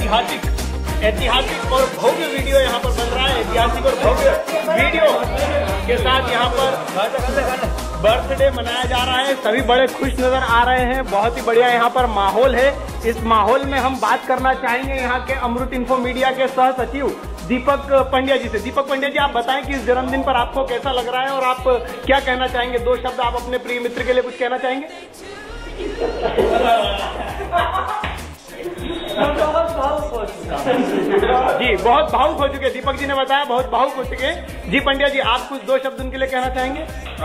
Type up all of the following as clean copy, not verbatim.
ऐतिहासिक और भव्य वीडियो यहाँ पर बन रहा है। ऐतिहासिक और भव्य वीडियो के साथ यहाँ पर बर्थडे मनाया जा रहा है। सभी बड़े खुश नजर आ रहे हैं। बहुत ही बढ़िया यहाँ पर माहौल है। इस माहौल में हम बात करना चाहेंगे यहाँ के अमृत इन्फो मीडिया के सह सचिव दीपक पंड्या जी से। दीपक पंड्या जी, आप बताएं कि इस जन्मदिन पर आपको कैसा लग रहा है और आप क्या कहना चाहेंगे? 2 शब्द आप अपने प्रिय मित्र के लिए कुछ कहना चाहेंगे? जी, बहुत भावुक हो चुके। दीपक जी ने बताया बहुत भावुक हो चुके। जी पंड्या जी, आप कुछ 2 शब्द उनके लिए कहना चाहेंगे?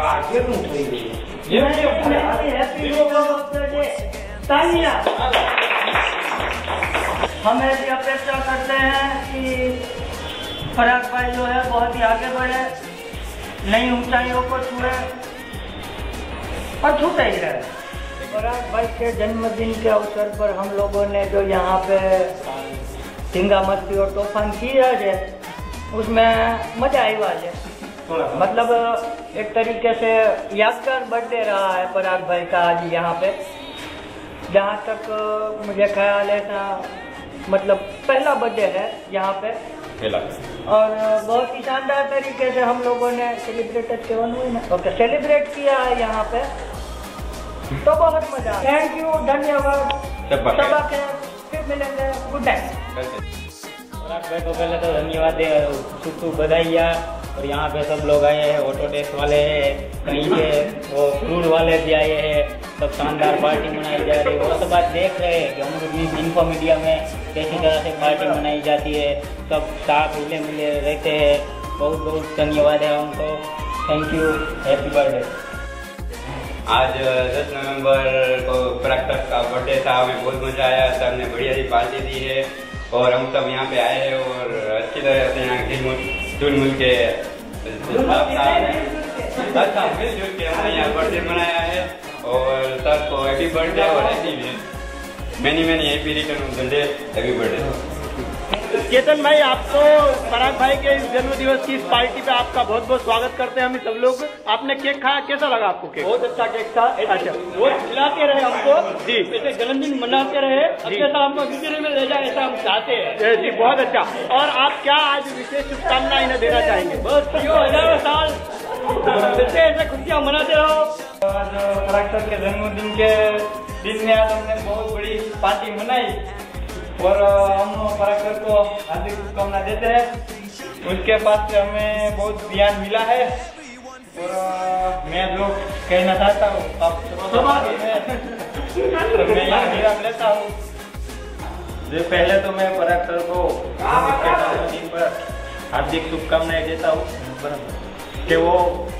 हम ऐसी अपेक्षा करते हैं कि पराग भाई जो है बहुत ही आगे बढ़े, नई ऊंचाइयों को छुए और छूते ही रहे। पराग भाई के जन्मदिन के अवसर पर हम लोगों ने जो यहाँ पे सिंगा मस्ती और तूफान किया है, उसमें मजा आई बात है। मतलब एक तरीके से यादगार बर्थडे रहा है पराग भाई का आज यहाँ पे। जहाँ तक मुझे ख्याल है ना, मतलब पहला बर्थडे है यहाँ पे और बहुत ही शानदार तरीके से हम लोगों ने सेलिब्रेट किया है यहाँ पे, तो बहुत मजा। थैंक यू, धन्यवाद सबा के। फिर मिलेंगे, गुड नाइट। को पहले तो धन्यवाद दे, शुभ बधाइयाँ। और यहाँ पे सब लोग आए हैं, ऑटो टैक्स वाले हैं, कहीं के वो फ्रूट वाले भी आए हैं। सब शानदार पार्टी मनाई जा रही है। वो सब बात देख रहे हैं कि अमृत इन्फो मीडिया में कैसी तरह से पार्टी मनाई जाती है। सब साथ मिले मिले रहते हैं। बहुत बहुत धन्यवाद है उनको। Thank you, happy birthday. आज 10 नवंबर को पराग सर का बर्थडे था। हमें बहुत मजा आया। सर ने बढ़िया सी पार्टी दी है और हम सब यहाँ पे आए हैं और अच्छी तरह से यहाँ जुल के मिलजुल के हमने यहाँ बर्थडे मनाया है। और सर को हैप्पी बर्थडे और many happy return of the day, happy birthday. Ketan भाई, आपको पराग भाई के इस जन्म दिवस की इस पार्टी पे आपका बहुत बहुत स्वागत करते हैं हम सब लोग। आपने केक खाया, कैसा लगा आपको केक? बहुत अच्छा केक था। अच्छा, वो खिलाते रहे हमको जी, ऐसे जन्मदिन मनाते रहे, अच्छा हमको फ्यूचर में ले जाए, ऐसा हम चाहते हैं जी। बहुत अच्छा। और आप क्या आज विशेष शुभकामनाएं इन्हें देना चाहेंगे? बस हजारों साल ऐसे खुशियाँ मनाते रहो। आज पराग सर के जन्मदिन के दिन में आज हमने बहुत बड़ी पार्टी मनाई और हम पराग सर को हार्दिक शुभकामना देते हैं। उनके पास से हमें बहुत ज्ञान मिला है और मैं जो कहना चाहता हूँ आप मैं यहाँ विराम लेता हूँ। पहले तो मैं पराग सर को जन्मदिन पर हार्दिक शुभकामनाएं देता हूँ कि वो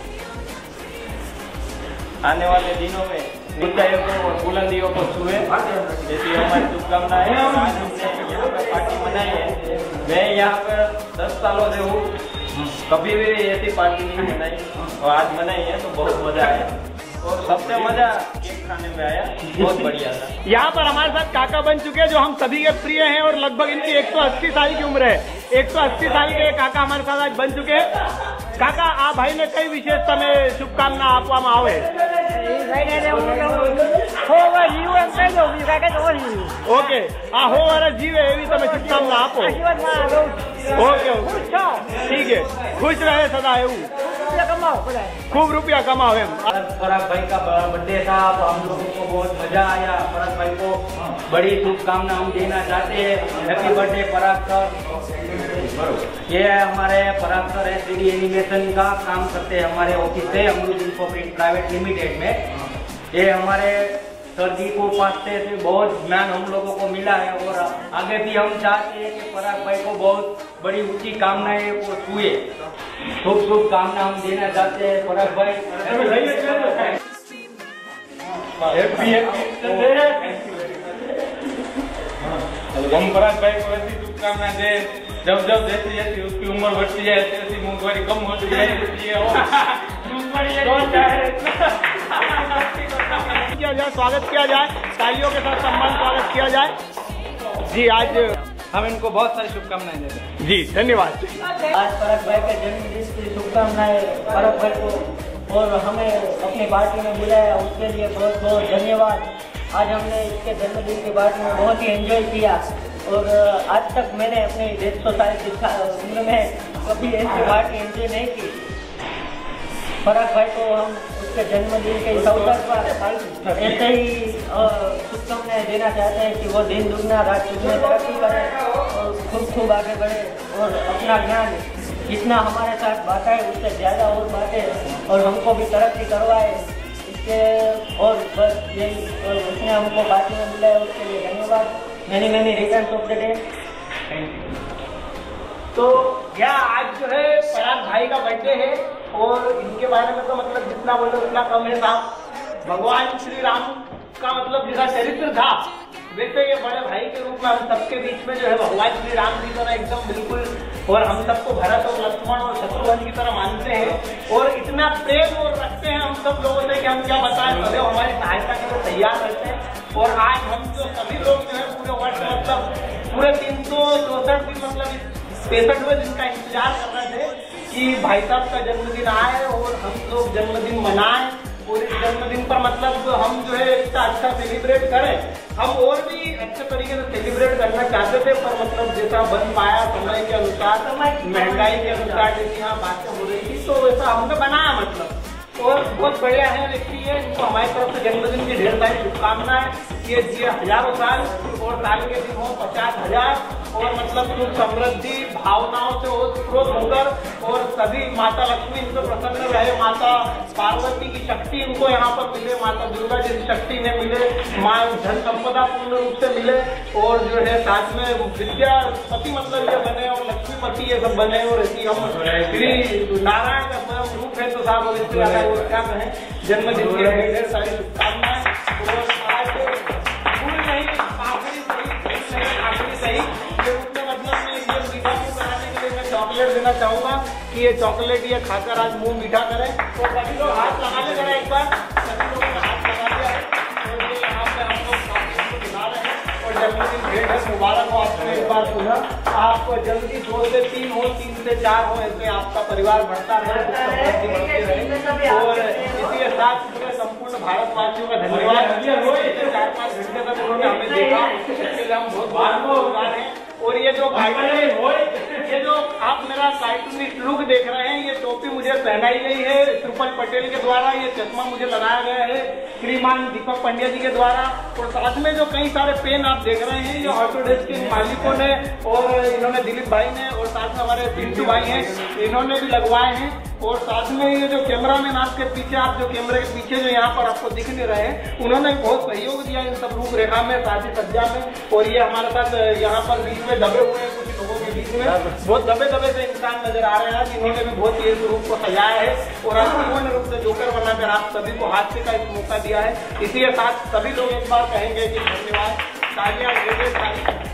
आने वाले दिनों में ऊंचाइयों को और बुलंदियों को छुए, जैसी हमारी शुभकामनाएं है। आज हमने यहाँ पे पार्टी मनाई है। मैं यहाँ पर 10 सालों से हूँ, कभी भी ऐसी पार्टी नहीं मनाई और आज मनाई है तो बहुत मजा आया और सबसे मजा केक खाने में आया। बहुत बढ़िया था। यहाँ पर हमारे साथ काका बन चुके हैं जो हम सभी के प्रिय हैं और लगभग इनकी 180 साल की उम्र है। 180 साल के काका हमारे साथ आज बन चुके हैं। काका, आप भाई ने कई विशेष समय शुभकामना आपવામાં આવે? ઓકે, આ હો વર્ષ જીવે એવી તમે શુભકામના આપો। ઓકે, ठीक है, खुश रहे सदा એવું, खूब रुपया कमाओ एम। पराग भाई का बर्थडे था, तो हम लोगों को बहुत मजा आया। पराग भाई को बड़ी शुभकामना हम देना चाहते हैं। Happy birthday Parag sir. ये हमारे पराग सर है, 3D एनिमेशन का काम करते हैं हमारे ऑफिस से, अमृत इन्फो प्राइवेट लिमिटेड में। ये हमारे सर जी को पास से बहुत ज्ञान हम लोगों को मिला है और आगे भी हम चाहते हैं कि पराग भाई को बहुत बड़ी ऊंची कामनाएं को छुए। शुभ शुभकामना हम देना चाहते हैं पराग भाई। हम पराग भाई को ऐसी शुभकामना दे, जब जब जैसी जैसी उसकी उम्र बढ़ती है ऐसी मोंगवारी कम होती है। किया जाए, स्वागत किया जाए, तालियों के साथ सम्मान स्वागत किया जाए। जी, आज हम इनको बहुत सारी शुभकामनाएं देते हैं। जी, धन्यवाद। आज पराग भाई के जन्मदिन की शुभकामनाएं पराग भाई को और हमें अपनी पार्टी में बुलाया, उसके लिए बहुत बहुत धन्यवाद। आज हमने इसके जन्मदिन की पार्टी में बहुत ही एंजॉय किया। और आज तक मैंने अपनी 150 साल की उम्र में कभी ऐसी पार्टी एंजॉय नहीं की। पराग भाई को हम उसके जन्मदिन के इस अवसर पर ऐसे ही शुभकामनाएं देना चाहते हैं कि वो दिन दुगना रात चुगना तरक्की करे और खूब आगे बढ़े और अपना ज्ञान जितना हमारे साथ बांटा है उससे ज़्यादा और बांटे और हमको भी तरक्की करवाए इसके। और बस यही उसने हमको पार्टी में बुलाया उसके लिए धन्यवाद। Many returns of the day. Thank you. तो यहाँ आज जो है पराग भाई का बर्थडे है और इनके बारे में तो मतलब जितना बोलो उतना कम है साहब। भगवान श्री राम का मतलब जिसका चरित्र था वैसे ये बड़े भाई के रूप में हम सबके बीच में जो है भगवान श्री राम की तरह एकदम बिल्कुल, और हम सबको भरत और लक्ष्मण और शत्रुघ्न की तरह मानते हैं और इतना प्रेम और रखते हैं हम सब लोगों से कि हम क्या बताएं। सदैव हमारी सहायता के लिए तैयार रहते हैं और आज हम जो सभी लोग जो है पूरे वर्ष मतलब पूरे 364 दिन मतलब 65वें दिन का इंतजार कर रहे थे कि भाई साहब का जन्मदिन आए और हम लोग जन्मदिन मनाएं और इस जन्मदिन पर मतलब हम जो है इतना अच्छा सेलिब्रेट करें। हम और भी अच्छे तरीके से सेलिब्रेट करना चाहते थे पर मतलब जैसा बन पाया समय के अनुसार, महंगाई के अनुसार जैसी यहाँ बातें हो रही थी तो वैसा हमने बनाया मतलब। और बहुत बढ़िया है देखिए ये इनको हमारी तरफ से जन्मदिन की ढेर सारी शुभकामनाएं। ये हजारों साल और साल के दिन हो 50,000 और मतलब सुख समृद्धि भावनाओं से ओतप्रोत होकर और सभी माता लक्ष्मी इनको प्रसन्न रहे, माता पार्वती की शक्ति इनको यहाँ पर मिले, माता दुर्गा जैसी शक्ति इन्हें मिले, माँ धन संपदा पूर्ण रूप से मिले और जो है साथ में विद्यापति मतलब ये बने और लक्ष्मीपति ये सब बने और ऐसी हम श्री नारायण का स्वयं रूप है तो साहब इससे ज्यादा और क्या कहें। जन्मदिन की ढेर सारी शुभकामनाएं और आज फूल नहीं आखिरी सही चॉकलेट देना चाहूंगा कि ये चॉकलेट ये खाकर आज मुंह मीठा करें। तो सभी लोग हाथ लगा ले जरा एक बार, सभी लोगों ने हाथ लगा दिया है और ये यहाँ पे हम लोग चॉकलेट को दिला रहे हैं और जन्मदिन भेंट है मुबारक हो आपको एक बार पुनः। आप जल्दी 2 से 3 हो 3 से 4 हो ऐसे आपका परिवार बढ़ता रहे और इसी के साथ पूरे संपूर्ण भारतवासियों का धन्यवाद। 4-5 घंटे तक उन्होंने हमें देखा इसके लिए हम बहुत बहुत हैं। और ये जो ये जो आप मेरा कार्टूनिस्ट लुक देख रहे हैं ये टोपी मुझे पहनाई गई है त्रिपल पटेल के द्वारा, ये चश्मा मुझे लगाया गया है श्रीमान दीपक पंड्या जी के द्वारा और साथ में जो कई सारे पेन आप देख रहे हैं ये ऑटोडेस्क के मालिकों ने और इन्होंने दिलीप भाई ने और साथ में हमारे पिंटू भाई हैं इन्होंने भी लगवाए हैं और साथ में ये जो कैमरा मैन आपके पीछे आप जो कैमरे के पीछे जो यहाँ पर आपको दिख नहीं रहे हैं उन्होंने बहुत सहयोग दिया इन सब रूपरेखा में साथी सज्जा में। और ये हमारे साथ यहाँ पर बीच में दबे हुए हैं कुछ लोगों के बीच में बहुत दबे से इंसान नजर आ रहे हैं जिन्होंने भी बहुत तेज रूप को सजाया है और पूर्ण रूप से जोकर बनाकर आप सभी को हास्य का एक मौका दिया है। इसी के साथ सभी लोग एक बार कहेंगे कि धन्यवाद। तालियां